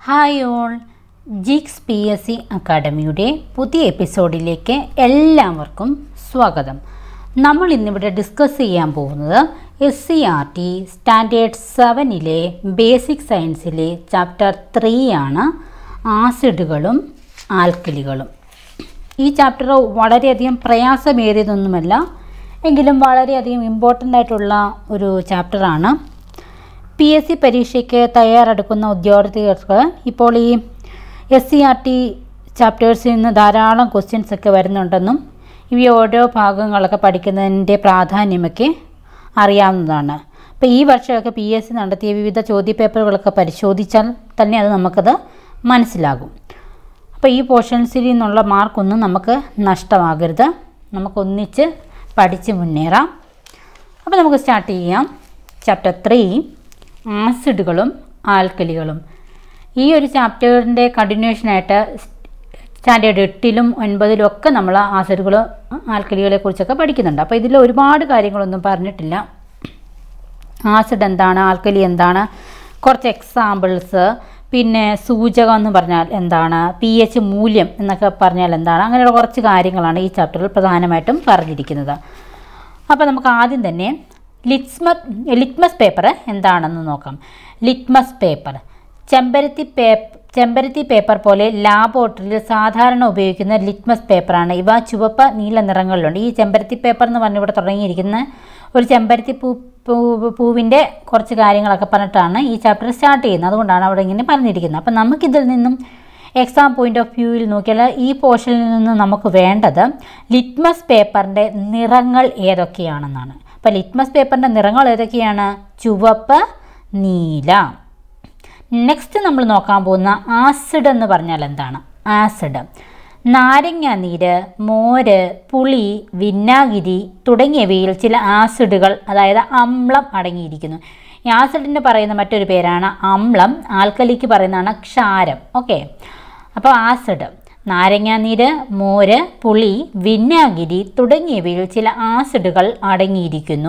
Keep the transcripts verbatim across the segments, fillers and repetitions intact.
Hi all, ജിക്സ് P S C അക്കാഡമിയുടെ പുതിയ എപ്പിസോഡിലേക്ക് എല്ലാവർക്കും സ്വാഗതം. നമ്മൾ ഇന്നിവിടെ ഡിസ്കസ് ചെയ്യാൻ പോകുന്നത് S C R T standard സെവനിലെ ബേസിക് സയൻസിലെ ചാപ്റ്റർ ത്രീ ആണ്, ആസിഡുകളും ആൽക്കലികളും. ഈ ചാപ്റ്റർ വളരെയധികം പ്രയാസമേറിയതൊന്നുമല്ല, എങ്കിലും വളരെയധികം ഇമ്പോർട്ടൻ്റ് ആയിട്ടുള്ള ഒരു ചാപ്റ്ററാണ്. പി എസ് സി പരീക്ഷയ്ക്ക് തയ്യാറെടുക്കുന്ന ഉദ്യോഗാർത്ഥികൾക്ക് ഇപ്പോൾ ഈ എസ് സി ആർ ടി ചാപ്റ്റേഴ്സിൽ നിന്ന് ധാരാളം ക്വസ്റ്റ്യൻസ് ഒക്കെ വരുന്നുണ്ടെന്നും ഇവ ഓരോ ഭാഗങ്ങളൊക്കെ പഠിക്കുന്നതിൻ്റെ പ്രാധാന്യമൊക്കെ അറിയാവുന്നതാണ്. അപ്പോൾ ഈ വർഷമൊക്കെ പി എസ് സി നടത്തിയ വിവിധ ചോദ്യപേപ്പറുകളൊക്കെ പരിശോധിച്ചാൽ തന്നെ അത് നമുക്കത് മനസ്സിലാകും. അപ്പോൾ ഈ പോർഷൻസിൽ നിന്നുള്ള മാർക്കൊന്നും നമുക്ക് നഷ്ടമാകരുത്, നമുക്കൊന്നിച്ച് പഠിച്ച് മുന്നേറാം. അപ്പോൾ നമുക്ക് സ്റ്റാർട്ട് ചെയ്യാം. ചാപ്റ്റർ ത്രീ, ആസിഡുകളും ആൽക്കലികളും. ഈ ഒരു ചാപ്റ്ററിൻ്റെ കണ്ടിന്യൂഷനായിട്ട് സ്റ്റാൻഡേർഡ് എട്ടിലും ഒൻപതിലും ഒക്കെ നമ്മൾ ആസിഡുകൾ ആൽക്കലികളെ കുറിച്ചൊക്കെ പഠിക്കുന്നുണ്ട്. അപ്പോൾ ഇതിൽ ഒരുപാട് കാര്യങ്ങളൊന്നും പറഞ്ഞിട്ടില്ല. ആസിഡ് എന്താണ്, ആൽക്കലി എന്താണ്, കുറച്ച് എക്സാമ്പിൾസ്, പിന്നെ സൂചകം എന്ന് പറഞ്ഞാൽ എന്താണ്, പി എച്ച് മൂല്യം എന്നൊക്കെ പറഞ്ഞാൽ എന്താണ്, അങ്ങനെയുള്ള കുറച്ച് കാര്യങ്ങളാണ് ഈ ചാപ്റ്ററിൽ പ്രധാനമായിട്ടും പറഞ്ഞിരിക്കുന്നത്. അപ്പോൾ നമുക്ക് ആദ്യം തന്നെ ലിറ്റ്മസ് ലിറ്റ്മസ് പേപ്പർ എന്താണെന്ന് നോക്കാം. ലിറ്റ്മസ് പേപ്പർ ചെമ്പരത്തി പേപ്പർ ചെമ്പരത്തി പേപ്പർ പോലെ ലാബോറട്ടറിയിൽ സാധാരണ ഉപയോഗിക്കുന്ന ലിറ്റ്മസ് പേപ്പറാണ്. ഇവ ചുവപ്പ് നീല നിറങ്ങളിലുണ്ട്. ഈ ചെമ്പരത്തി പേപ്പർ എന്ന് പറഞ്ഞ് ഇവിടെ തുടങ്ങിയിരിക്കുന്ന ഒരു ചെമ്പരത്തി പൂ പൂവിൻ്റെ കുറച്ച് കാര്യങ്ങളൊക്കെ പറഞ്ഞിട്ടാണ് ഈ ചാപ്റ്റർ സ്റ്റാർട്ട് ചെയ്യുന്നത്. അതുകൊണ്ടാണ് അവിടെ ഇങ്ങനെ പറഞ്ഞിരിക്കുന്നത്. അപ്പം നമുക്കിതിൽ നിന്നും എക്സാം പോയിൻ്റ് ഓഫ് വ്യൂവിൽ നോക്കിയാൽ ഈ പോർഷനിൽ നിന്ന് നമുക്ക് വേണ്ടത് ലിറ്റ്മസ് പേപ്പറിൻ്റെ നിറങ്ങൾ ഏതൊക്കെയാണെന്നാണ്. അപ്പോൾ ലിറ്റ്മസ് പേപ്പറിൻ്റെ നിറങ്ങൾ ഏതൊക്കെയാണ്? ചുവപ്പ്, നീല. നെക്സ്റ്റ് നമ്മൾ നോക്കാൻ പോകുന്ന ആസിഡ് എന്ന് പറഞ്ഞാൽ എന്താണ്? ആസിഡ് നാരങ്ങ നീര്, മോര്, പുളി, വിനാഗിരി തുടങ്ങിയവയിൽ ചില ആസിഡുകൾ, അതായത് അമ്ലം അടങ്ങിയിരിക്കുന്നു. ഈ ആസിഡിന് പറയുന്ന മറ്റൊരു പേരാണ് അമ്ലം, ആൽക്കലിക്ക് പറയുന്നതാണ് ക്ഷാരം. ഓക്കെ, അപ്പോൾ ആസിഡ് നാരങ്ങാനീര്, മോര്, പുളി, വിനാഗിരി തുടങ്ങിയവയിൽ ചില ആസിഡുകൾ അടങ്ങിയിരിക്കുന്നു.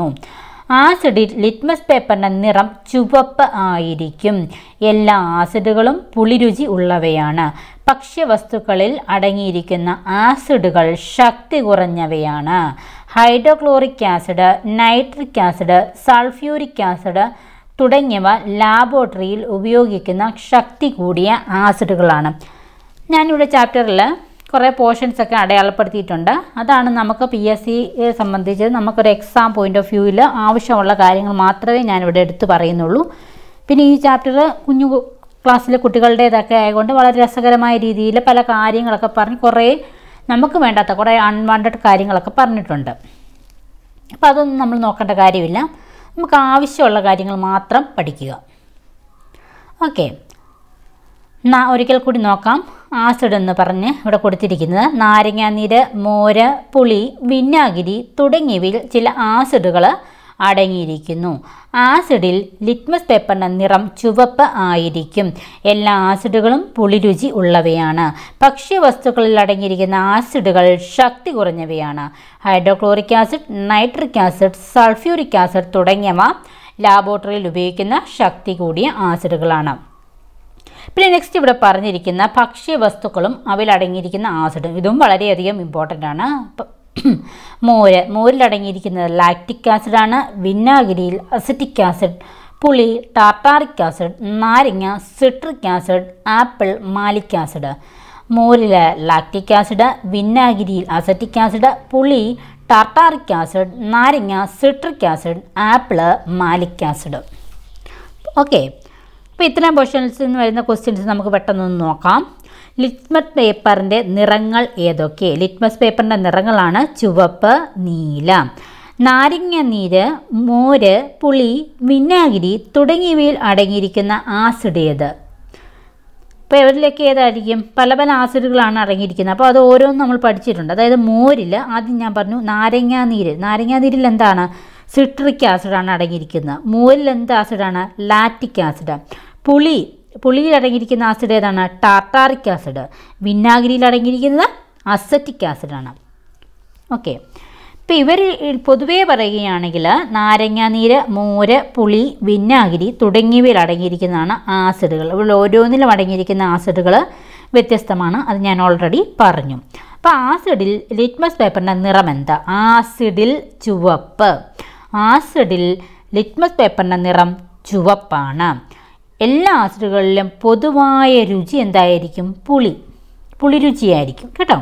ആസിഡിൽ ലിറ്റ്മസ് പേപ്പറിൻ്റെ നിറം ചുവപ്പ് ആയിരിക്കും. എല്ലാ ആസിഡുകളും പുളിരുചി ഉള്ളവയാണ്. ഭക്ഷ്യവസ്തുക്കളിൽ അടങ്ങിയിരിക്കുന്ന ആസിഡുകൾ ശക്തി കുറഞ്ഞവയാണ്. Hydrochloric acid, nitric acid, sulphuric acid തുടങ്ങിയവ ലാബോറട്ടറിയിൽ ഉപയോഗിക്കുന്ന ശക്തി കൂടിയ ആസിഡുകളാണ്. ഞാനിവിടെ ചാപ്റ്ററിൽ കുറേ പോർഷൻസൊക്കെ അടയാളപ്പെടുത്തിയിട്ടുണ്ട്. അതാണ് നമുക്ക് പി എസ് സിയെ സംബന്ധിച്ച് നമുക്കൊരു എക്സാം പോയിൻ്റ് ഓഫ് വ്യൂവിൽ ആവശ്യമുള്ള കാര്യങ്ങൾ മാത്രമേ ഞാനിവിടെ എടുത്തു പറയുന്നുള്ളൂ. പിന്നെ ഈ ചാപ്റ്റർ കുഞ്ഞു ക്ലാസ്സിലെ കുട്ടികളുടേതൊക്കെ ആയതുകൊണ്ട് വളരെ രസകരമായ രീതിയിൽ പല കാര്യങ്ങളൊക്കെ പറഞ്ഞ് കുറേ നമുക്ക് വേണ്ടാത്ത കുറേ അൺവാണ്ടഡ് കാര്യങ്ങളൊക്കെ പറഞ്ഞിട്ടുണ്ട്. അപ്പോൾ അതൊന്നും നമ്മൾ നോക്കേണ്ട കാര്യമില്ല, നമുക്ക് ആവശ്യമുള്ള കാര്യങ്ങൾ മാത്രം പഠിക്കുക. ഓക്കെ, ഒരിക്കൽ കൂടി നോക്കാം. ആസിഡ് എന്ന് പറഞ്ഞ് ഇവിടെ കൊടുത്തിരിക്കുന്നത് നാരങ്ങാനീര്, മോര്, പുളി, വിനാഗിരി തുടങ്ങിയവയിൽ ചില ആസിഡുകൾ അടങ്ങിയിരിക്കുന്നു. ആസിഡിൽ ലിറ്റ്മസ് പേപ്പറിൻ്റെ നിറം ചുവപ്പ് ആയിരിക്കും. എല്ലാ ആസിഡുകളും പുളിരുചി ഉള്ളവയാണ്. ഭക്ഷ്യവസ്തുക്കളിൽ അടങ്ങിയിരിക്കുന്ന ആസിഡുകൾ ശക്തി കുറഞ്ഞവയാണ്. Hydrochloric acid, nitric acid, sulphuric acid തുടങ്ങിയവ ലാബോറട്ടറിയിൽ ഉപയോഗിക്കുന്ന ശക്തി കൂടിയ ആസിഡുകളാണ്. പിന്നെ നെക്സ്റ്റ് ഇവിടെ പറഞ്ഞിരിക്കുന്ന ഭക്ഷ്യവസ്തുക്കളും അവയിൽ അടങ്ങിയിരിക്കുന്ന ആസിഡും, ഇതും വളരെയധികം ഇമ്പോർട്ടൻ്റ് ആണ്. മോര് മോരിൽ അടങ്ങിയിരിക്കുന്നത് ലാക്റ്റിക് ആസിഡാണ്. വിനാഗിരിയിൽ അസറ്റിക് ആസിഡ്, പുളി ടാർട്ടാറിക് ആസിഡ്, നാരങ്ങ citric acid, apple malic acid. മോരിൽ ലാക്റ്റിക് ആസിഡ്, വിനാഗിരിയിൽ അസറ്റിക് ആസിഡ്, പുളി ടാർട്ടാറിക് ആസിഡ്, നാരങ്ങ citric acid, apple malic acid. Okay, അപ്പോൾ ഇത്രയും പോർഷൻസിൽ നിന്ന് വരുന്ന ക്വസ്റ്റ്യൻസ് നമുക്ക് പെട്ടെന്നൊന്ന് നോക്കാം. ലിറ്റ്മസ് പേപ്പറിൻ്റെ നിറങ്ങൾ ഏതൊക്കെ? ലിറ്റ്മസ് പേപ്പറിൻ്റെ നിറങ്ങളാണ് ചുവപ്പ്, നീല. നാരങ്ങ നീര്, മോര്, പുളി, വിനാഗിരി തുടങ്ങിയവയിൽ അടങ്ങിയിരിക്കുന്ന ആസിഡ് ഏത്? അപ്പോൾ ഇവരിലേക്ക് ഏതായിരിക്കും? പല പല ആസിഡുകളാണ് അടങ്ങിയിരിക്കുന്നത്. അപ്പോൾ അത് ഓരോന്നും നമ്മൾ പഠിച്ചിട്ടുണ്ട്. അതായത് മോരിൽ ആദ്യം ഞാൻ പറഞ്ഞു നാരങ്ങാ നീര്. നാരങ്ങാ നീരിൽ എന്താണ്? സിട്രിക് ആസിഡാണ് അടങ്ങിയിരിക്കുന്നത്. മോരിൽ എന്ത് ആസിഡാണ്? Lactic acid. പുളി പുളിയിൽ അടങ്ങിയിരിക്കുന്ന ആസിഡ് ഏതാണ്? Tartaric acid. വിനാഗിരിയിൽ അടങ്ങിയിരിക്കുന്നത് അസറ്റിക് ആസിഡാണ്. ഓക്കെ, ഇപ്പോൾ ഇവർ പൊതുവേ പറയുകയാണെങ്കിൽ നാരങ്ങാനീര്, മോര്, പുളി, വിനാഗിരി തുടങ്ങിയവയിൽ അടങ്ങിയിരിക്കുന്നതാണ് ആസിഡുകൾ. ഇവിടെ ഓരോന്നിലും അടങ്ങിയിരിക്കുന്ന ആസിഡുകൾ വ്യത്യസ്തമാണ്. അത് ഞാൻ ഓൾറെഡി പറഞ്ഞു. അപ്പോൾ ആസിഡിൽ ലിറ്റ്മസ് പേപ്പറിൻ്റെ നിറം എന്താ? ആസിഡിൽ ചുവപ്പ്. ആസിഡിൽ ലിറ്റ്മസ് പേപ്പറിൻ്റെ നിറം ചുവപ്പാണ്. എല്ലാ ആസിഡുകളിലും പൊതുവായ രുചി എന്തായിരിക്കും? പുളി. പുളി രുചിയായിരിക്കും കേട്ടോ.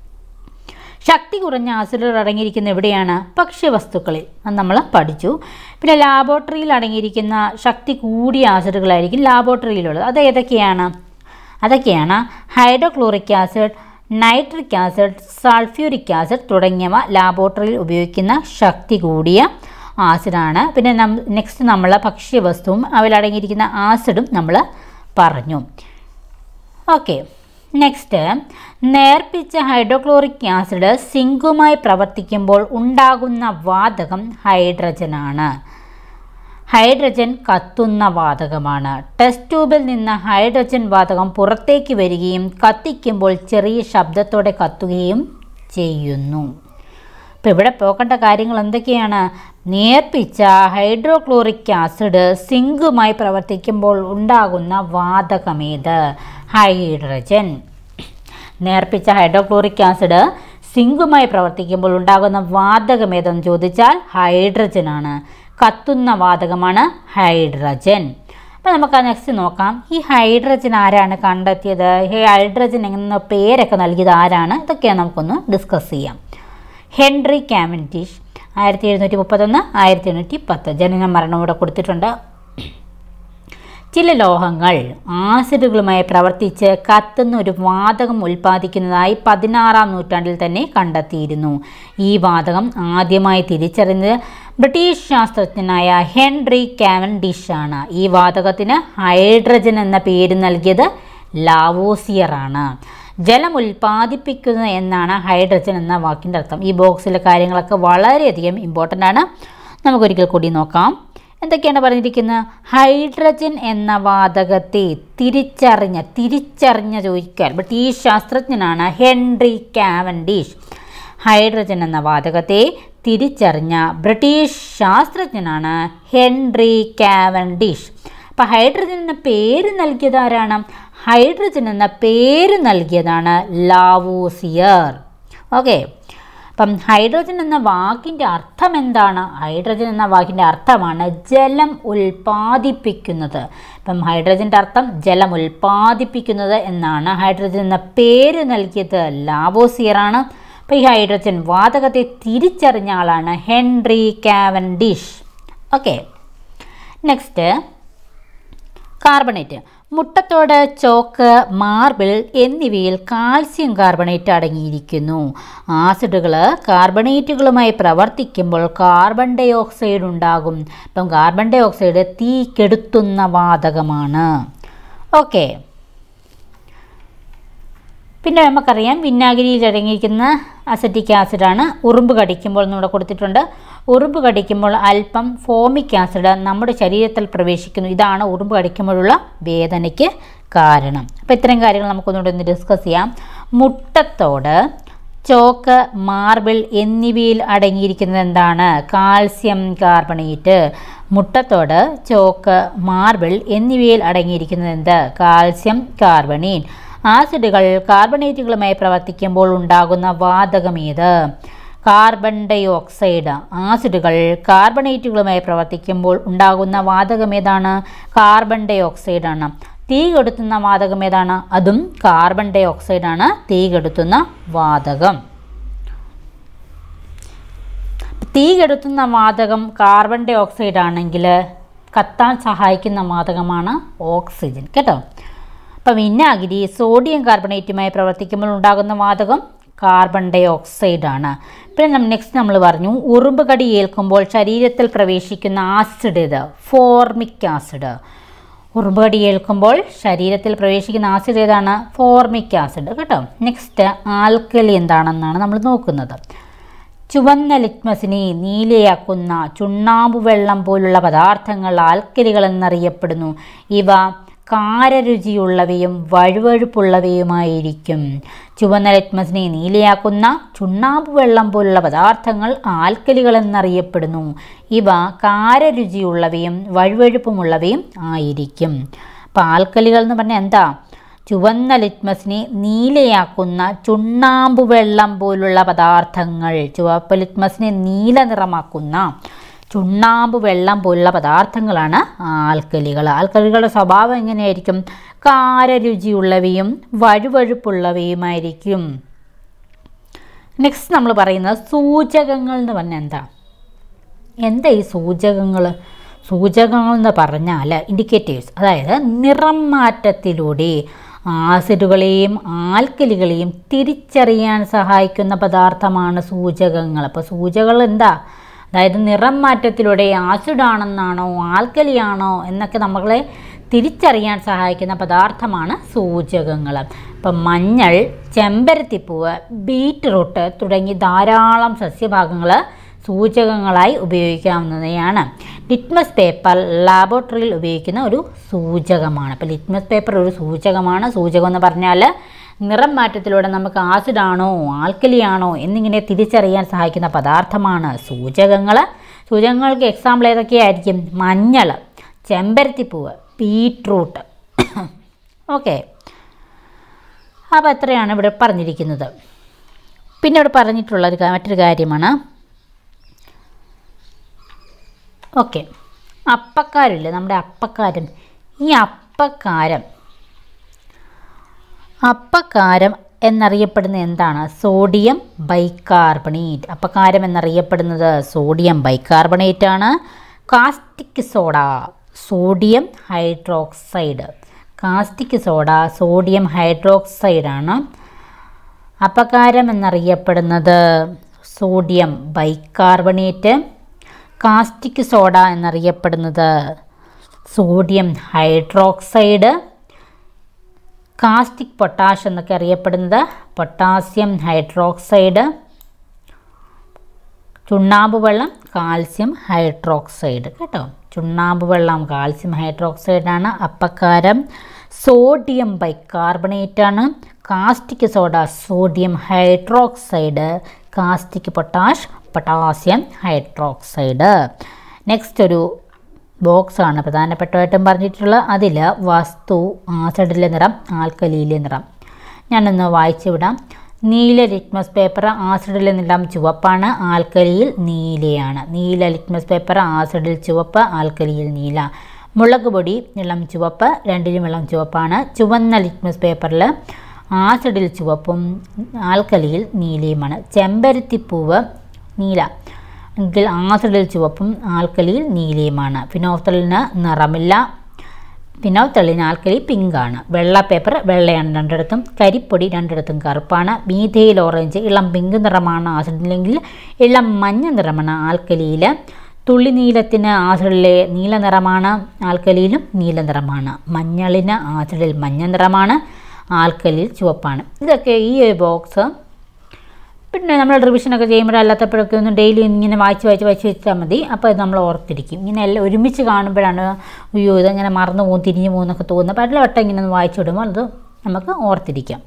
ശക്തി കുറഞ്ഞ ആസിഡുകൾ അടങ്ങിയിരിക്കുന്ന എവിടെയാണ്? ഭക്ഷ്യവസ്തുക്കളിൽ. അത് നമ്മൾ പഠിച്ചു. പിന്നെ ലാബോറട്ടറിയിൽ അടങ്ങിയിരിക്കുന്ന ശക്തി കൂടിയ ആസിഡുകളായിരിക്കും ലാബോറട്ടറിയിലുള്ളത്. അത് ഏതൊക്കെയാണ്? അതൊക്കെയാണ് hydrochloric acid, nitric acid, sulphuric acid തുടങ്ങിയവ ലാബോറട്ടറിയിൽ ഉപയോഗിക്കുന്ന ശക്തി കൂടിയ ആസിഡാണ്. പിന്നെ നം നെക്സ്റ്റ് നമ്മൾ ഭക്ഷ്യവസ്തുവും അവയിലടങ്ങിയിരിക്കുന്ന ആസിഡും നമ്മൾ പറഞ്ഞു. ഓക്കെ, നെക്സ്റ്റ് നേർപ്പിച്ച ഹൈഡ്രോക്ലോറിക് ആസിഡ് സിങ്കുമായി പ്രവർത്തിക്കുമ്പോൾ ഉണ്ടാകുന്ന വാതകം ഹൈഡ്രജനാണ്. ഹൈഡ്രജൻ കത്തുന്ന വാതകമാണ്. ടെസ്റ്റ് ട്യൂബിൽ നിന്ന് ഹൈഡ്രജൻ വാതകം പുറത്തേക്ക് വരികയും കത്തിക്കുമ്പോൾ ചെറിയ ശബ്ദത്തോടെ കത്തുകയും ചെയ്യുന്നു. അപ്പോൾ ഇവിടെ പോകേണ്ട കാര്യങ്ങൾ എന്തൊക്കെയാണ്? നേർപ്പിച്ച ഹൈഡ്രോക്ലോറിക് ആസിഡ് സിങ്കുമായി പ്രവർത്തിക്കുമ്പോൾ ഉണ്ടാകുന്ന വാതകമേത്? ഹൈഡ്രജൻ. നേർപ്പിച്ച ഹൈഡ്രോക്ലോറിക് ആസിഡ് സിങ്കുമായി പ്രവർത്തിക്കുമ്പോൾ ഉണ്ടാകുന്ന വാതകമേതെന്ന് ചോദിച്ചാൽ ഹൈഡ്രജനാണ്. കത്തുന്ന വാതകമാണ് ഹൈഡ്രജൻ. അപ്പോൾ നമുക്ക് ആ നെക്സ്റ്റ് നോക്കാം. ഈ ഹൈഡ്രജൻ ആരാണ് കണ്ടെത്തിയത്? ഈ ഹൈഡ്രജൻ എന്ന പേരൊക്കെ നൽകിയത് ആരാണ്? ഇതൊക്കെയാണ് നമുക്കൊന്ന് ഡിസ്കസ് ചെയ്യാം. ഹെൻറി കാവൻഡിഷ് ആയിരത്തി എഴുന്നൂറ്റി മുപ്പത്തൊന്ന് ആയിരത്തി എണ്ണൂറ്റി പത്ത് ജനന മരണം ഇവിടെ കൊടുത്തിട്ടുണ്ട്. ചില ലോഹങ്ങൾ ആസിഡുകളുമായി പ്രവർത്തിച്ച് കത്തുന്ന ഒരു വാതകം ഉൽപ്പാദിക്കുന്നതായി പതിനാറാം നൂറ്റാണ്ടിൽ തന്നെ കണ്ടെത്തിയിരുന്നു. ഈ വാതകം ആദ്യമായി തിരിച്ചറിഞ്ഞത് ബ്രിട്ടീഷ് ശാസ്ത്രജ്ഞനായ ഹെൻറി കാവൻഡിഷ് ആണ്. ഈ വാതകത്തിന് ഹൈഡ്രജൻ എന്ന പേര് നൽകിയത് ലാവോസിയർ ആണ്. ജലം ഉൽപ്പാദിപ്പിക്കുന്നത് എന്നാണ് ഹൈഡ്രജൻ എന്ന വാക്കിൻ്റെ അർത്ഥം. ഈ ബോക്സിലെ കാര്യങ്ങളൊക്കെ വളരെയധികം ഇമ്പോർട്ടൻ്റ് ആണ്. നമുക്കൊരിക്കൽ കൂടി നോക്കാം. എന്തൊക്കെയാണ് പറഞ്ഞിരിക്കുന്നത്? ഹൈഡ്രജൻ എന്ന വാതകത്തെ തിരിച്ചറിഞ്ഞ തിരിച്ചറിഞ്ഞ ചോദിക്കാൻ ബ്രിട്ടീഷ് ശാസ്ത്രജ്ഞനാണ് ഹെൻറി കാവൻഡിഷ്. ഹൈഡ്രജൻ എന്ന വാതകത്തെ തിരിച്ചറിഞ്ഞ ബ്രിട്ടീഷ് ശാസ്ത്രജ്ഞനാണ് ഹെൻറി കാവൻഡിഷ്. അപ്പം ഹൈഡ്രജൻ എന്ന പേര് നൽകിയത് ആരാണ്? ഹൈഡ്രജൻ എന്ന പേര് നൽകിയതാണ് ലാവോസിയർ. ഓക്കെ, അപ്പം ഹൈഡ്രജൻ എന്ന വാക്കിൻ്റെ അർത്ഥം എന്താണ്? ഹൈഡ്രജൻ എന്ന വാക്കിൻ്റെ അർത്ഥമാണ് ജലം ഉൽപ്പാദിപ്പിക്കുന്നത്. അപ്പം ഹൈഡ്രജൻ്റെ അർത്ഥം ജലം ഉൽപ്പാദിപ്പിക്കുന്നത് എന്നാണ്. ഹൈഡ്രജൻ എന്ന പേര് നൽകിയത് ലാവോസിയർ ആണ്. അപ്പോൾ ഈ ഹൈഡ്രജൻ വാതകത്തെ തിരിച്ചറിഞ്ഞ ആളാണ് Henry Cavendish. Okay, next carbonate. മുട്ടത്തോട്, ചോക്ക്, മാർബിൾ എന്നിവയിൽ കാൽസ്യം കാർബണേറ്റ് അടങ്ങിയിരിക്കുന്നു. ആസിഡുകൾ കാർബണേറ്റുകളുമായി പ്രവർത്തിക്കുമ്പോൾ കാർബൺ ഡൈ ഓക്സൈഡ് ഉണ്ടാകും. അപ്പം കാർബൺ ഡൈ ഓക്സൈഡ് തീ കെടുത്തുന്ന വാതകമാണ്. ഓക്കെ, പിന്നെ നമുക്കറിയാം വിനാഗിരിയിൽ അടങ്ങിയിരിക്കുന്ന അസറ്റിക് ആസിഡാണ്. ഉറുമ്പ് കടിക്കുമ്പോൾ നമ്മുടെ കൊടുത്തിട്ടുണ്ട്. ഉറുമ്പ് കടിക്കുമ്പോൾ അല്പം ഫോമിക് ആസിഡ് നമ്മുടെ ശരീരത്തിൽ പ്രവേശിക്കുന്നു. ഇതാണ് ഉറുമ്പ് കടിക്കുമ്പോഴുള്ള വേദനയ്ക്ക് കാരണം. അപ്പോൾ ഇത്തരം കാര്യങ്ങൾ നമുക്കൊന്നുകൂടെ ഒന്ന് ഡിസ്കസ് ചെയ്യാം. മുട്ടത്തോട്, ചോക്ക്, മാർബിൾ എന്നിവയിൽ അടങ്ങിയിരിക്കുന്നത് എന്താണ്? Calcium carbonate. മുട്ടത്തോട്, ചോക്ക്, മാർബിൾ എന്നിവയിൽ അടങ്ങിയിരിക്കുന്നത് എന്ത്? Calcium carbonate. ആസിഡുകൾ കാർബണേറ്റുകളുമായി പ്രവർത്തിക്കുമ്പോൾ ഉണ്ടാകുന്ന വാതകമേത്? Carbon dye oxide. ആസിഡുകൾ കാർബണേറ്റുകളുമായി പ്രവർത്തിക്കുമ്പോൾ ഉണ്ടാകുന്ന വാതകമേതാണ്? Carbon dye ഓക്സൈഡാണ്. തീ കെടുത്തുന്ന വാതകമേതാണ്? അതും കാർബൺ ഡൈ ഓക്സൈഡാണ് തീ കെടുത്തുന്ന വാതകം. തീ കെടുത്തുന്ന വാതകം കാർബൺ ഡൈ ഓക്സൈഡ് ആണെങ്കിൽ കത്താൻ സഹായിക്കുന്ന വാതകമാണ് ഓക്സിജൻ കേട്ടോ. അപ്പം വിനാഗിരി സോഡിയം കാർബണേറ്റുമായി പ്രവർത്തിക്കുമ്പോൾ ഉണ്ടാകുന്ന വാതകം കാർബൺ ഡൈ ഓക്സൈഡാണ്. പിന്നെ നമ്മൾ നെക്സ്റ്റ് നമ്മൾ പറഞ്ഞു ഉറുമ്പ് കടി ഏൽക്കുമ്പോൾ ശരീരത്തിൽ പ്രവേശിക്കുന്ന ആസിഡ് ഏത്? Formic acid. ഉറുമ്പ് കടി ഏൽക്കുമ്പോൾ ശരീരത്തിൽ പ്രവേശിക്കുന്ന ആസിഡ് ഏതാണ്? ഫോർമിക് ആസിഡ് കേട്ടോ. നെക്സ്റ്റ് ആൽക്കലി എന്താണെന്നാണ് നമ്മൾ നോക്കുന്നത്. ചുവന്ന ലിറ്റ്മസിനെ നീലയാക്കുന്ന ചുണ്ണാമ്പ് വെള്ളം പോലുള്ള പദാർത്ഥങ്ങൾ ആൽക്കലികൾ എന്നറിയപ്പെടുന്നു. ഇവ കാരരുചിയുള്ളവയും വഴുവഴുപ്പുള്ളവയുമായിരിക്കും. ചുവന്ന ലിറ്റ്മസിനെ നീലയാക്കുന്ന ചുണ്ണാമ്പ് വെള്ളം പോലുള്ള പദാർത്ഥങ്ങൾ ആൽക്കലികൾ എന്നറിയപ്പെടുന്നു. ഇവ കാരരുചിയുള്ളവയും വഴുവഴുപ്പുമുള്ളവയും ആയിരിക്കും. അപ്പോൾ ആൽക്കലികൾ എന്ന് പറഞ്ഞാൽ എന്താ? ചുവന്ന ലിറ്റ്മസിനെ നീലയാക്കുന്ന ചുണ്ണാമ്പ് വെള്ളം പോലുള്ള പദാർത്ഥങ്ങൾ, ചുവപ്പ് ലിറ്റ്മസിനെ നീല നിറമാക്കുന്ന ചുണ്ണാമ്പ് വെള്ളം പോലുള്ള പദാർത്ഥങ്ങളാണ് ആൽക്കലികൾ. ആൽക്കലികളുടെ സ്വഭാവം എങ്ങനെയായിരിക്കും? കാരരുചിയുള്ളവയും വഴുവഴുപ്പുള്ളവയുമായിരിക്കും. നെക്സ്റ്റ് നമ്മൾ പറയുന്നത് സൂചകങ്ങൾ എന്ന് പറഞ്ഞാൽ എന്താ? എന്താ ഈ സൂചകങ്ങൾ? സൂചകങ്ങൾ എന്ന് പറഞ്ഞാൽ ഇൻഡിക്കേറ്റേഴ്സ്, അതായത് നിറം മാറ്റത്തിലൂടെ ആസിഡുകളെയും ആൽക്കലികളെയും തിരിച്ചറിയാൻ സഹായിക്കുന്ന പദാർത്ഥമാണ് സൂചകങ്ങൾ. അപ്പോൾ സൂചകങ്ങൾ എന്താ? അതായത് നിറം മാറ്റത്തിലൂടെ ആസിഡാണെന്നാണോ ആൽക്കലിയാണോ എന്നൊക്കെ നമ്മളെ തിരിച്ചറിയാൻ സഹായിക്കുന്ന പദാർത്ഥമാണ് സൂചകങ്ങൾ. ഇപ്പം മഞ്ഞൾ, ചെമ്പരത്തിപ്പൂവ്, ബീറ്റ്റൂട്ട് തുടങ്ങി ധാരാളം സസ്യഭാഗങ്ങൾ സൂചകങ്ങളായി ഉപയോഗിക്കാവുന്നതാണ്. ലിറ്റ്മസ് പേപ്പർ ലാബോറട്ടറിയിൽ ഉപയോഗിക്കുന്ന ഒരു സൂചകമാണ്. അപ്പോൾ ലിറ്റ്മസ് പേപ്പർ ഒരു സൂചകമാണ്. സൂചകം എന്ന് പറഞ്ഞാൽ നിറം മാറ്റത്തിലൂടെ നമുക്ക് ആസിഡാണോ ആൽക്കലിയാണോ എന്നിങ്ങനെ തിരിച്ചറിയാൻ സഹായിക്കുന്ന പദാർത്ഥമാണ് സൂചകങ്ങൾ. സൂചകങ്ങൾക്ക് എക്സാമ്പിൾ ഏതൊക്കെയായിരിക്കും? മഞ്ഞൾ, ചെമ്പരത്തിപ്പൂവ്, ബീറ്റ്റൂട്ട്. ഓക്കെ, അപ്പോൾ എത്രയാണ് ഇവിടെ പറഞ്ഞിരിക്കുന്നത്. പിന്നെ ഇവിടെ പറഞ്ഞിട്ടുള്ളൊരു മറ്റൊരു കാര്യമാണ്, ഓക്കെ, അപ്പക്കാരില്ലേ, നമ്മുടെ അപ്പക്കാരം. ഈ അപ്പക്കാരം അപ്പക്കാരം എന്നറിയപ്പെടുന്ന എന്താണ്? Sodium bicarbonate. അപ്പക്കാരം എന്നറിയപ്പെടുന്നത് സോഡിയം ബൈകാർബണേറ്റ് ആണ്. Caustic soda, sodium hydroxide. Caustic soda sodium ഹൈഡ്രോക്സൈഡാണ്. അപ്പക്കാരം എന്നറിയപ്പെടുന്നത് സോഡിയം ബൈകാർബണേറ്റ്. കാസ്റ്റിക് സോഡ എന്നറിയപ്പെടുന്നത് സോഡിയം ഹൈഡ്രോക്സൈഡ്. കാസ്റ്റിക് പൊട്ടാഷ് എന്നൊക്കെ അറിയപ്പെടുന്നത് പൊട്ടാസ്യം ഹൈഡ്രോക്സൈഡ്. ചുണ്ണാമ്പ് വെള്ളം കാൽസ്യം ഹൈഡ്രോക്സൈഡ്. കേട്ടോ, ചുണ്ണാമ്പ് വെള്ളം കാൽസ്യം ഹൈഡ്രോക്സൈഡാണ് അപ്പക്കാരം. സോഡിയം ബൈകാർബണേറ്റ് ആണ്. Caustic soda sodium hydroxide. Caustic potash potassium hydroxide. Next ഒരു ബോക്സാണ് പ്രധാനപ്പെട്ടതായിട്ടും പറഞ്ഞിട്ടുള്ളത്. അതിൽ വസ്തു, ആസിഡിലെ നിറം, ആൽക്കലിയിലെ നിറം. ഞാനൊന്ന് വായിച്ചു വിടാം. നീല ലിറ്റ്മസ് പേപ്പർ ആസിഡിലെ നിറം ചുവപ്പാണ്, ആൽക്കലിയിൽ നീലയാണ്. നീല ലിറ്റ്മസ് പേപ്പർ ആസിഡിൽ ചുവപ്പ്, ആൽക്കലിയിൽ നീല. മുളക് പൊടി ഇളം ചുവപ്പ്, രണ്ടിലും ഇളം ചുവപ്പാണ്. ചുവന്ന ലിറ്റ്മസ് പേപ്പറിൽ ആസിഡിൽ ചുവപ്പും ആൽക്കലിയിൽ നീലയുമാണ്. ചെമ്പരത്തിപ്പൂവ് നീല എങ്കിൽ ആസിഡിൽ ചുവപ്പും ആൽക്കലിയിൽ നീലയുമാണ്. ഫിനോഫ്തലിന് നിറമില്ല. ഫിനോഫ്തലിന് ആൽക്കലി പിങ്കാണ്. വെള്ള പേപ്പർ വെള്ളയാണ് രണ്ടിടത്തും. കരിപ്പൊടി രണ്ടിടത്തും കറുപ്പാണ്. മീഥൈൽ ഓറഞ്ച് ഇളം പിങ്ക് നിറമാണ് ആസിഡിലെങ്കിൽ ഇളം മഞ്ഞ നിറമാണ് ആൽക്കലിയിൽ. തുള്ളിനീലത്തിന് ആസിഡിലെ നീല നിറമാണ്, ആൽക്കലിയിലും നീല നിറമാണ്. മഞ്ഞളിന് ആസിഡിൽ മഞ്ഞ നിറമാണ്, ആൽക്കലിയിൽ ചുവപ്പാണ്. ഇതൊക്കെ ഈ ഒരു ബോക്സ് പിന്നെ നമ്മൾ റിവിഷനൊക്കെ ചെയ്യുമ്പോൾ അല്ലാത്തപ്പോഴൊക്കെ ഒന്ന് ഡെയിലി ഇങ്ങനെ വായിച്ച് വായിച്ച് വായിച്ച് വെച്ചാൽ മതി. അപ്പോൾ ഇത് നമ്മൾ ഓർത്തിരിക്കും. ഇങ്ങനെ എല്ലാം ഒരുമിച്ച് കാണുമ്പോഴാണ് അയ്യോ ഇതങ്ങനെ മറന്നു പോകും, തിരിഞ്ഞു പോകുന്നൊക്കെ തോന്നുന്നത്. അപ്പോൾ എല്ലാ വട്ടം ഇങ്ങനെ ഒന്ന് വായിച്ചു വിടുമ്പോൾ അത് നമുക്ക് ഓർത്തിരിക്കാം.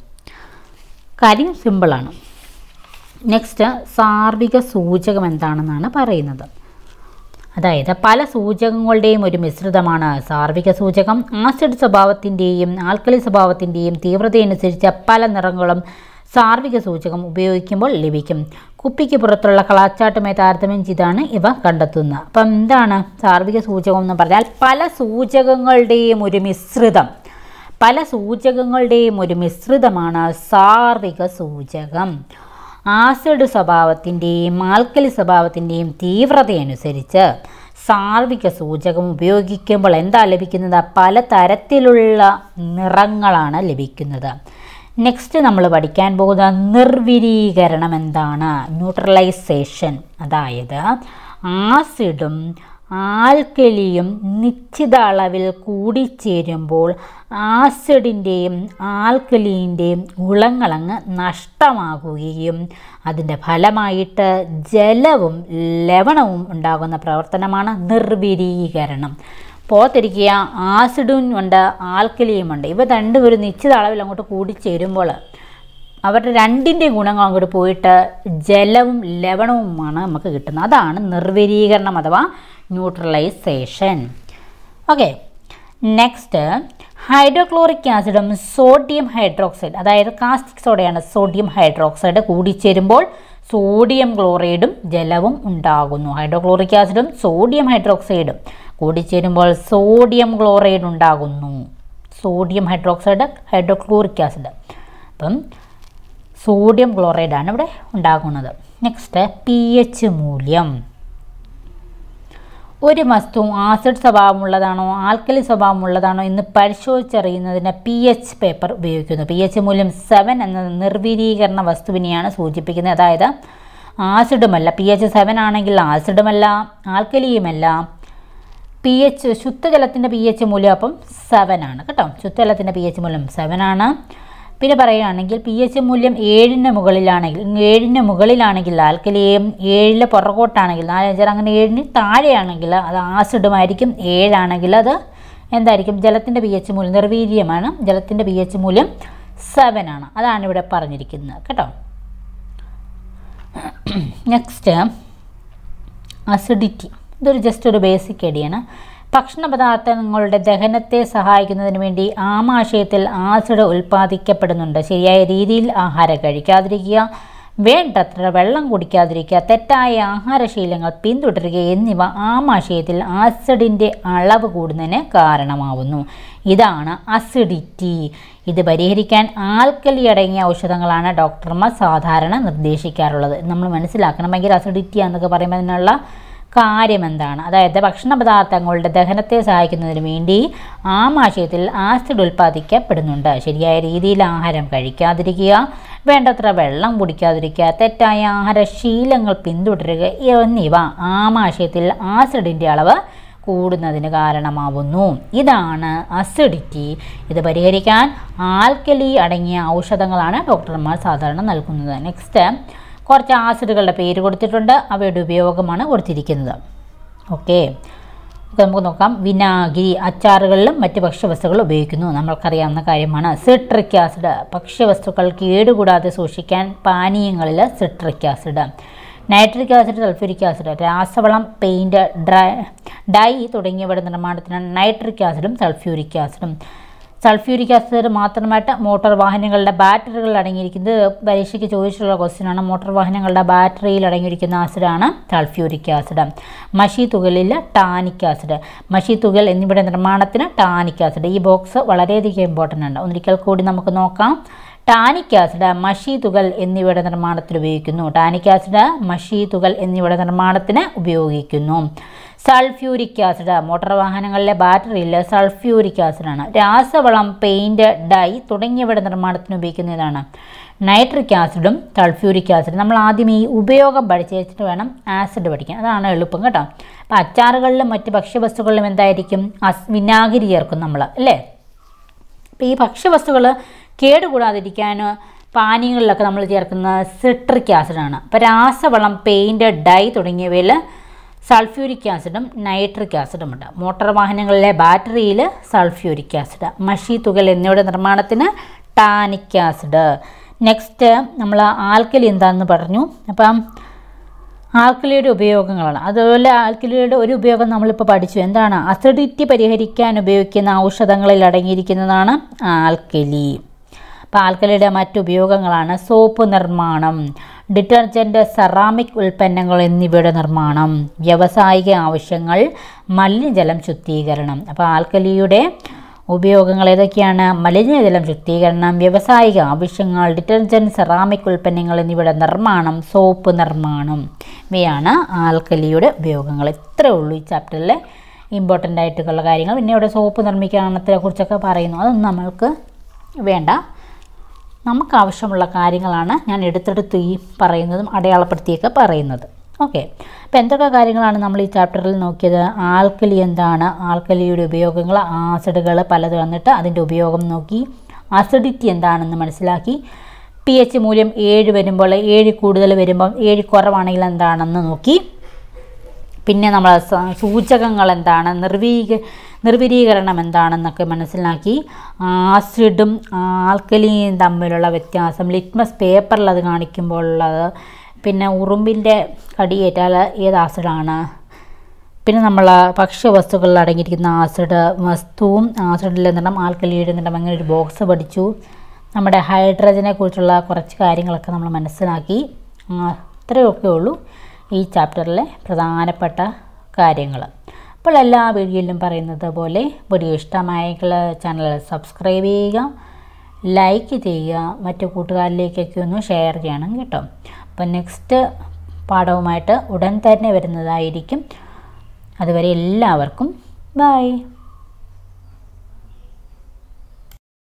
കാര്യം സിമ്പിളാണ്. നെക്സ്റ്റ് സാർവിക സൂചകം എന്താണെന്നാണ് പറയുന്നത്. അതായത് പല സൂചകങ്ങളുടെയും ഒരു മിശ്രിതമാണ് സാർവിക സൂചകം. ആസിഡ് സ്വഭാവത്തിൻ്റെയും ആൽക്കലി സ്വഭാവത്തിൻ്റെയും തീവ്രതയനുസരിച്ച് പല നിറങ്ങളും സാർവിക സൂചകം ഉപയോഗിക്കുമ്പോൾ ലഭിക്കും. കുപ്പിക്ക് പുറത്തുള്ള കളാച്ചാട്ടുമായി താരതമ്യം ചെയ്താണ് ഇവ കണ്ടെത്തുന്നത്. അപ്പം എന്താണ് സാർവിക സൂചകം എന്ന് പറഞ്ഞാൽ? പല സൂചകങ്ങളുടെയും ഒരു മിശ്രിതം പല സൂചകങ്ങളുടെയും ഒരു മിശ്രിതമാണ് സാർവിക സൂചകം. ആസിഡ് സ്വഭാവത്തിൻ്റെയും ആൽക്കലി സ്വഭാവത്തിൻ്റെയും തീവ്രതയനുസരിച്ച് സാർവിക സൂചകം ഉപയോഗിക്കുമ്പോൾ എന്താ ലഭിക്കുന്നത്? പലതരത്തിലുള്ള നിറങ്ങളാണ് ലഭിക്കുന്നത്. നെക്സ്റ്റ് നമ്മൾ പഠിക്കാൻ പോകുന്ന നിർവിരീകരണം എന്താണ്? ന്യൂട്രലൈസേഷൻ. അതായത് ആസിഡും ആൽക്കലിയും നിശ്ചിത അളവിൽ കൂടിച്ചേരുമ്പോൾ ആസിഡിൻ്റെയും ആൽക്കലിൻ്റെയും ഗുണങ്ങളങ്ങ് നഷ്ടമാകുകയും അതിൻ്റെ ഫലമായിട്ട് ജലവും ലവണവും ഉണ്ടാകുന്ന പ്രവർത്തനമാണ് നിർവിരീകരണം. പോത്തിരിക്കുക ആസിഡും ഉണ്ട് ആൽക്കലിയും ഉണ്ട്. ഇവ രണ്ടും ഒരു നിശ്ചിത അളവിൽ അങ്ങോട്ട് കൂടിച്ചേരുമ്പോൾ അവരുടെ രണ്ടിൻ്റെ ഗുണങ്ങൾ അങ്ങോട്ട് പോയിട്ട് ജലവും ലവണവുമാണ് നമുക്ക് കിട്ടുന്നത്. അതാണ് നിർവരീകരണം അഥവാ ന്യൂട്രലൈസേഷൻ. ഓക്കെ, നെക്സ്റ്റ് ഹൈഡ്രോക്ലോറിക് ആസിഡും സോഡിയം ഹൈഡ്രോക്സൈഡ്, അതായത് കാസ്റ്റിക് സോഡയാണ് സോഡിയം ഹൈഡ്രോക്സൈഡ് കൂടിച്ചേരുമ്പോൾ സോഡിയം ക്ലോറൈഡും ജലവും ഉണ്ടാകുന്നു. ഹൈഡ്രോക്ലോറിക് ആസിഡും സോഡിയം ഹൈഡ്രോക്സൈഡും കൂടിച്ചേരുമ്പോൾ സോഡിയം ക്ലോറൈഡ് ഉണ്ടാകുന്നു. സോഡിയം ഹൈഡ്രോക്സൈഡ് ഹൈഡ്രോക്ലോറിക് ആസിഡ്, അപ്പം സോഡിയം ക്ലോറൈഡാണ് ഇവിടെ ഉണ്ടാകുന്നത്. നെക്സ്റ്റ് പി എച്ച് മൂല്യം. ഒരു വസ്തു ആസിഡ് സ്വഭാവമുള്ളതാണോ ആൽക്കലി സ്വഭാവമുള്ളതാണോ എന്ന് പരിശോധിച്ചറിയുന്നതിന് പി എച്ച് പേപ്പർ ഉപയോഗിക്കുന്നു. പി എച്ച് മൂല്യം സെവൻ എന്ന നിർവീരീകരണ വസ്തുവിനെയാണ് സൂചിപ്പിക്കുന്നത്. അതായത് ആസിഡുമല്ല, പി എച്ച് സെവൻ ആണെങ്കിൽ ആസിഡുമല്ല ആൽക്കലിയുമല്ല. പി എച്ച് ശുദ്ധജലത്തിൻ്റെ പി എച്ച് മൂല്യം അപ്പം സെവൻ ആണ് കേട്ടോ. ശുദ്ധജലത്തിൻ്റെ പി എച്ച് മൂല്യം സെവൻ ആണ്. പിന്നെ പറയുകയാണെങ്കിൽ പി എച്ച് മൂല്യം ഏഴിന് മുകളിലാണെങ്കിൽ ഏഴിന് മുകളിലാണെങ്കിൽ ആൽക്കലിയും, ഏഴില് പുറകോട്ടാണെങ്കിൽ നാലഞ്ചാറ് അങ്ങനെ ഏഴിന് താഴെയാണെങ്കിൽ അത് ആസിഡുമായിരിക്കും. ഏഴാണെങ്കിൽ അത് എന്തായിരിക്കും? ജലത്തിൻ്റെ പി എച്ച് മൂല്യം നിർവീര്യമാണ്. ജലത്തിൻ്റെ പി എച്ച് മൂല്യം സെവൻ ആണ്. അതാണ് ഇവിടെ പറഞ്ഞിരിക്കുന്നത് കേട്ടോ. Next acidity. ഇതൊരു ജസ്റ്റ് ഒരു ബേസിക് ഐഡിയാണ്. ഭക്ഷണപദാർത്ഥങ്ങളുടെ ദഹനത്തെ സഹായിക്കുന്നതിന് വേണ്ടി ആമാശയത്തിൽ ആസിഡ് ഉൽപ്പാദിക്കപ്പെടുന്നുണ്ട്. ശരിയായ രീതിയിൽ ആഹാരം കഴിക്കാതിരിക്കുക, വേണ്ടത്ര വെള്ളം കുടിക്കാതിരിക്കുക, തെറ്റായ ആഹാരശീലങ്ങൾ പിന്തുടരുക എന്നിവ ആമാശയത്തിൽ ആസിഡിൻ്റെ അളവ് കൂടുന്നതിന് കാരണമാവുന്നു. ഇതാണ് അസിഡിറ്റി. ഇത് പരിഹരിക്കാൻ ആൽക്കലി അടങ്ങിയ ഔഷധങ്ങളാണ് ഡോക്ടർമാർ സാധാരണ നിർദ്ദേശിക്കാറുള്ളത്. നമ്മൾ മനസ്സിലാക്കണം, ഭയങ്കര അസിഡിറ്റി എന്നൊക്കെ പറയുമ്പോൾ അതിനുള്ള കാര്യം എന്താണ്? അതായത് ഭക്ഷണപദാർത്ഥങ്ങളുടെ ദഹനത്തെ സഹായിക്കുന്നതിന് വേണ്ടി ആമാശയത്തിൽ ആസിഡ് ഉൽപ്പാദിക്കപ്പെടുന്നുണ്ട്. ശരിയായ രീതിയിൽ ആഹാരം കഴിക്കാതിരിക്കുക, വേണ്ടത്ര വെള്ളം കുടിക്കാതിരിക്കുക, തെറ്റായ ആഹാരശീലങ്ങൾ പിന്തുടരുക എന്നിവ ആമാശയത്തിൽ ആസിഡിൻ്റെ അളവ് കൂടുന്നതിന് കാരണമാവുന്നു. ഇതാണ് അസിഡിറ്റി. ഇത് പരിഹരിക്കാൻ ആൽക്കലി അടങ്ങിയ ഔഷധങ്ങളാണ് ഡോക്ടർമാർ സാധാരണ നൽകുന്നത്. നെക്സ്റ്റ് കുറച്ച് ആസിഡുകളുടെ പേര് കൊടുത്തിട്ടുണ്ട്, അവയുടെ ഉപയോഗമാണ് കൊടുത്തിരിക്കുന്നത്. ഓക്കെ, നമുക്ക് നോക്കാം. വിനാഗിരി അച്ചാറുകളിലും മറ്റ് ഭക്ഷ്യവസ്തുക്കളും ഉപയോഗിക്കുന്നു, നമ്മൾക്കറിയാവുന്ന കാര്യമാണ്. സിട്രിക് ആസിഡ് ഭക്ഷ്യവസ്തുക്കൾ കേടുകൂടാതെ സൂക്ഷിക്കാൻ പാനീയങ്ങളിൽ citric acid. Nitric acid, sulphuric acid രാസവളം, പെയിൻറ്റ്, ഡ്രൈ ഡൈ തുടങ്ങിയവയുടെ നിർമ്മാണത്തിന് നൈട്രിക് ആസിഡും സൾഫ്യൂരിക് ആസിഡും. സൾഫ്യൂരിക് ആസിഡ് മാത്രമായിട്ട് മോട്ടോർ വാഹനങ്ങളുടെ ബാറ്ററികൾ അടങ്ങിയിരിക്കുന്നത് പരീക്ഷയ്ക്ക് ചോദിച്ചിട്ടുള്ള ക്വസ്റ്റ്യനാണ്. മോട്ടോർ വാഹനങ്ങളുടെ ബാറ്ററിയിൽ അടങ്ങിയിരിക്കുന്ന ആസിഡാണ് സൾഫ്യൂരിക് ആസിഡ്. മഷി തുകലിൽ ടാനിക് ആസിഡ്. മഷി തുകൽ എന്നിവയുടെ നിർമ്മാണത്തിന് ടാനിക് ആസിഡ്. ഈ ബോക്സ് വളരെയധികം ഇമ്പോർട്ടൻ്റ് ആണ്. ഒരിക്കൽ കൂടി നമുക്ക് നോക്കാം. ടാനിക് ആസിഡ് മഷി തുകൽ എന്നിവയുടെ നിർമ്മാണത്തിന് ഉപയോഗിക്കുന്നു. ടാനിക് ആസിഡ് മഷി തുകൽ എന്നിവയുടെ നിർമ്മാണത്തിന് ഉപയോഗിക്കുന്നു. സൾഫ്യൂരിക് ആസിഡ് മോട്ടോർ വാഹനങ്ങളിലെ ബാറ്ററിയിൽ സൾഫ്യൂരിക് ആസിഡാണ്. രാസവളം, പെയിൻറ്റ്, ഡൈ തുടങ്ങിയവയുടെ നിർമ്മാണത്തിന് ഉപയോഗിക്കുന്നതാണ്. നൈട്രിക് ആസിഡും സൾഫ്യൂരിക് ആസിഡും. നമ്മൾ ആദ്യം ഈ ഉപയോഗം പഠിച്ച് വെച്ചിട്ട് വേണം ആസിഡ് പഠിക്കാൻ, അതാണ് എളുപ്പം കേട്ടോ. അപ്പോൾ അച്ചാറുകളിലും മറ്റ് ഭക്ഷ്യവസ്തുക്കളിലും എന്തായിരിക്കും? അസ് വിനാഗിരി ചേർക്കും നമ്മൾ, അല്ലേ? അപ്പോൾ ഈ ഭക്ഷ്യവസ്തുക്കൾ കേടുകൂടാതിരിക്കാൻ പാനീയങ്ങളിലൊക്കെ നമ്മൾ ചേർക്കുന്ന സിട്രിക് ആസിഡാണ്. അപ്പോൾ രാസവളം, പെയിൻറ്റ്, ഡൈ തുടങ്ങിയവയിൽ സൾഫ്യൂരിക് ആസിഡും നൈട്രിക് ആസിഡും ഉണ്ട്. മോട്ടോർ വാഹനങ്ങളിലെ ബാറ്ററിയിൽ സൾഫ്യൂരിക് ആസിഡ്. മഷി തുകൽ എന്നിവയുടെ നിർമ്മാണത്തിന് ടാനിക് ആസിഡ്. നെക്സ്റ്റ് നമ്മൾ ആൽക്കലി എന്താണെന്ന് പറഞ്ഞു. അപ്പം ആൽക്കലിയുടെ ഉപയോഗങ്ങളാണ്. അതുപോലെ ആൽക്കലിയുടെ ഒരു ഉപയോഗം നമ്മളിപ്പോൾ പഠിച്ചു. എന്താണ്? അസിഡിറ്റി പരിഹരിക്കാൻ ഉപയോഗിക്കുന്ന ഔഷധങ്ങളിൽ അടങ്ങിയിരിക്കുന്നതാണ് ആൽക്കലി. അപ്പോൾ ആൽക്കലിയുടെ മറ്റുപയോഗങ്ങളാണ് സോപ്പ് നിർമ്മാണം, ഡിറ്റർജൻറ്റ്, സെറാമിക് ഉൽപ്പന്നങ്ങൾ എന്നിവയുടെ നിർമ്മാണം, വ്യാവസായിക ആവശ്യങ്ങൾ, മലിനജലം ശുദ്ധീകരണം. അപ്പോൾ ആൽക്കലിയുടെ ഉപയോഗങ്ങൾ ഏതൊക്കെയാണ്? മലിനജലം ശുദ്ധീകരണം, വ്യാവസായിക ആവശ്യങ്ങൾ, ഡിറ്റർജൻറ്റ്, സെറാമിക് ഉൽപ്പന്നങ്ങൾ എന്നിവയുടെ നിർമ്മാണം, സോപ്പ് നിർമ്മാണം. ഇവയാണ് ആൽക്കലിയുടെ ഉപയോഗങ്ങൾ. ഇത്രയേ ഉള്ളൂ ഈ ചാപ്റ്ററിലെ ഇമ്പോർട്ടൻ്റ് ആയിട്ടുള്ള കാര്യങ്ങൾ. പിന്നെ ഇവിടെ സോപ്പ് നിർമ്മിക്കാനത്തെ കുറിച്ചൊക്കെ പറയുന്നു, അതൊന്നും നമ്മൾക്ക് വേണ്ട. നമുക്ക് ആവശ്യമുള്ള കാര്യങ്ങളാണ് ഞാൻ എടുത്തെടുത്ത് ഈ പറയുന്നതും അടയാളപ്പെടുത്തിയൊക്കെ പറയുന്നത്. ഓക്കെ, അപ്പോൾ എന്തൊക്കെ കാര്യങ്ങളാണ് നമ്മൾ ഈ ചാപ്റ്ററിൽ നോക്കിയത്? ആൽക്കലി എന്താണ്, ആൽക്കലിയുടെ ഉപയോഗങ്ങൾ, ആസിഡുകൾ പലത് വന്നിട്ട് അതിൻ്റെ ഉപയോഗം നോക്കി, അസിഡിറ്റി എന്താണെന്ന് മനസ്സിലാക്കി, പി എച്ച് മൂല്യം ഏഴ് വരുമ്പോൾ ഏഴ് കൂടുതൽ വരുമ്പം ഏഴ് കുറവാണെങ്കിൽ എന്താണെന്ന് നോക്കി, പിന്നെ നമ്മൾ സൂചകങ്ങൾ എന്താണ്, നിർവീക നിർവരീകരണം എന്താണെന്നൊക്കെ മനസ്സിലാക്കി. ആസിഡും ആൽക്കലിയും തമ്മിലുള്ള വ്യത്യാസം, ലിറ്റ്മസ് പേപ്പറിൽ അത് കാണിക്കുമ്പോഴുള്ളത്, പിന്നെ ഉറുമ്പിൻ്റെ കടിയേറ്റാൽ ഏത് ആസിഡാണ്, പിന്നെ നമ്മൾ ഭക്ഷ്യവസ്തുക്കളിൽ അടങ്ങിയിരിക്കുന്ന ആസിഡ് വസ്തുവും ആസിഡിലെ നിറം ആൽക്കലിയുടെ നിറം അങ്ങനെ ഒരു ബോക്സ് പഠിച്ചു. നമ്മുടെ ഹൈഡ്രജനെ കുറിച്ചുള്ള കുറച്ച് കാര്യങ്ങളൊക്കെ നമ്മൾ മനസ്സിലാക്കി. അത്രയൊക്കെ ഉള്ളൂ ഈ ചാപ്റ്ററിലെ പ്രധാനപ്പെട്ട കാര്യങ്ങൾ. അപ്പോൾ എല്ലാ വീഡിയോയിലും പറയുന്നത് പോലെ വീഡിയോ ഇഷ്ടമായെങ്കിൽ ചാനൽ സബ്സ്ക്രൈബ് ചെയ്യുക, ലൈക്ക് ചെയ്യുക, മറ്റു കൂട്ടുകാരിലേക്കൊക്കെ ഒന്ന് ഷെയർ ചെയ്യണം കേട്ടോ. അപ്പോൾ നെക്സ്റ്റ് പാഠവുമായിട്ട് ഉടൻ തന്നെ വരുന്നതായിരിക്കും. അതുവരെ എല്ലാവർക്കും ബൈ.